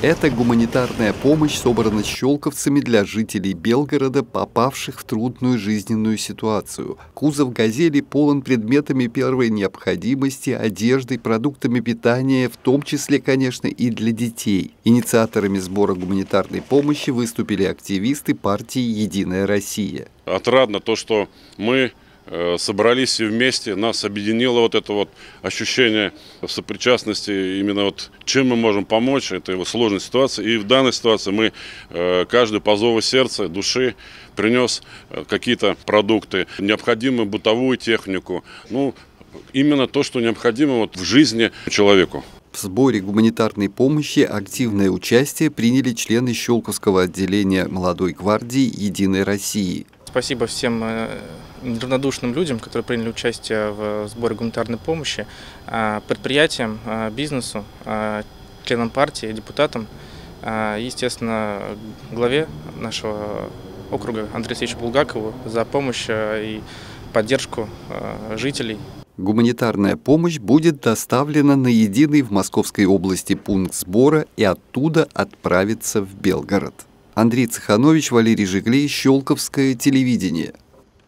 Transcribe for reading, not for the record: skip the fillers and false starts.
Эта гуманитарная помощь собрана щелковцами для жителей Белгорода, попавших в трудную жизненную ситуацию. Кузов «Газели» полон предметами первой необходимости, одеждой, продуктами питания, в том числе, конечно, и для детей. Инициаторами сбора гуманитарной помощи выступили активисты партии «Единая Россия». Отрадно то, что мы собрались все вместе, нас объединило вот это вот ощущение сопричастности, именно вот чем мы можем помочь этой вот сложной ситуации. И в данной ситуации мы, каждый по зову сердца, души, принес какие-то продукты, необходимую бытовую технику, именно то, что необходимо вот в жизни человеку. В сборе гуманитарной помощи активное участие приняли члены Щелковского отделения молодой гвардии «Единой России». Спасибо всем неравнодушным людям, которые приняли участие в сборе гуманитарной помощи, предприятиям, бизнесу, членам партии, депутатам, естественно, главе нашего округа Андрею Алексеевичу Булгакову за помощь и поддержку жителей. Гуманитарная помощь будет доставлена на единый в Московской области пункт сбора и оттуда отправится в Белгород. Андрей Цеханович, Валерий Жиглей, Щелковское телевидение.